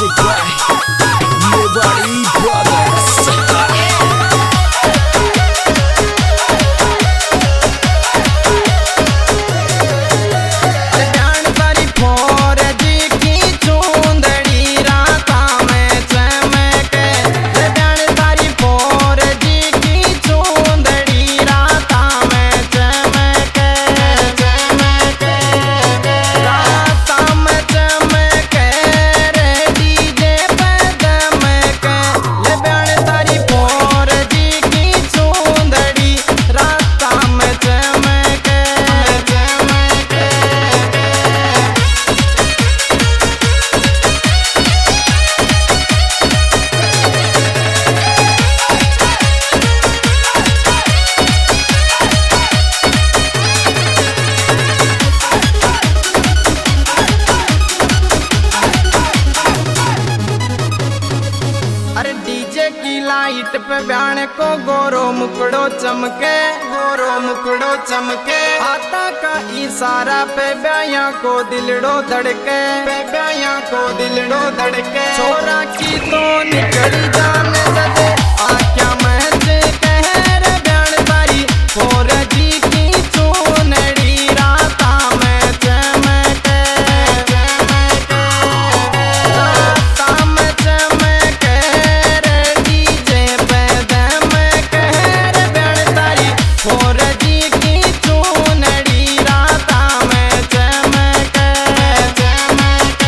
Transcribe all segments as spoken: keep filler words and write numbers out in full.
Music by Nobody Brothers. Light पे ब्याण को गोरो मुकड़ो चमके, गोरो मुकड़ो चमके। आता का इशारा पे ब्याया को दिलड़ो धड़के, पे ब्याया को दिलड़ो धड़के। छोरा की तो निकली जान जदे आख्या महजे कहर ब्याण तारी फोर जी की चूनड़ी राता में चमके, चमके राता में चमके। फोर जी की चूनड़ी राता में चमके, चमके।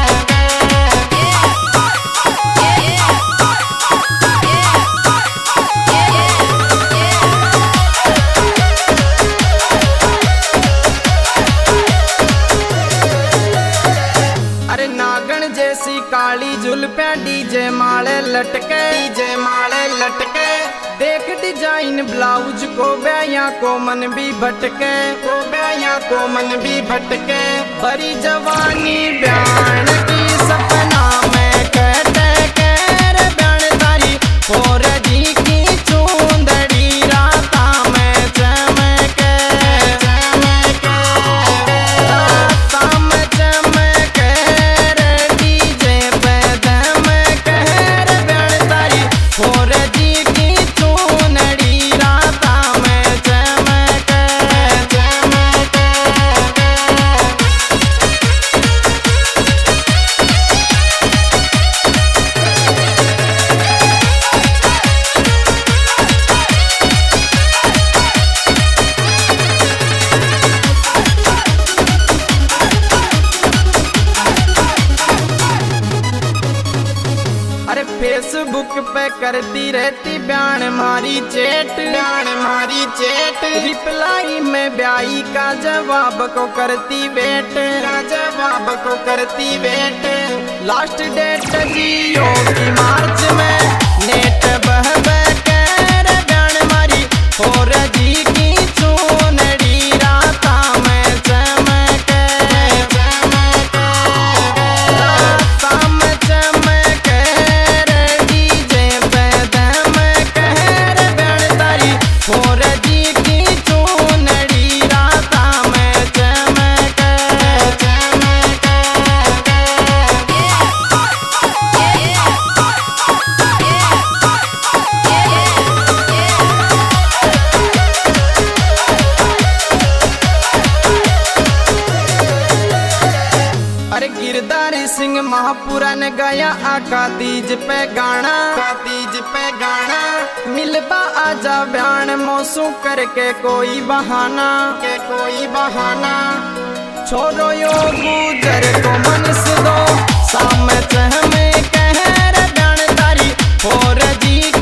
अरे नागन जैसी काली जुल्फे डीजे माले लटके, डीजे माले लटके। देख डिजाइन ब्लाउज को ब्याया को मन भी भटके, को ब्याया को मन भी भटके। बड़ी जवानी ब्यान की सपना में कहते कर ब्यान तारी फोर जी की चूंदड़ी राता में चमके, चमके राता में चमके। डीजे पे दम कहर ब्यान तारी फोर जी की फेसबुक पे करती रहती ब्यान मारी चेट, ब्यान मारी चेट। रिप्लाई में ब्याई का जवाब को करती वेट, का जवाब को करती वेट। लास्ट डेट जियो की मार्च में नेट बह बह कर ब्यान मारी फोर जी की चूनड़ी राता में चमके, चमके राता में चमके। फोर जी की चूनड़ी राता में चमके, चमके। अरे गिरधारी सिंह महापुरा ने गाया आका तीज पे गाना, आका तीज पे गाना। मिलबा आजा ब्यान मौसू करके कोई बहाना, के कोई बहाना। छोरो यो गुजर को मनस दो साम चह में कहर ब्यान तारी फोर जी